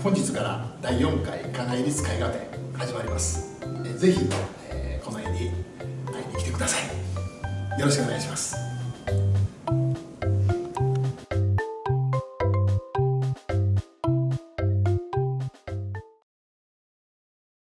本日から第4回金井律絵画展始まります。ぜひ、この絵に会いに来てください。よろしくお願いします。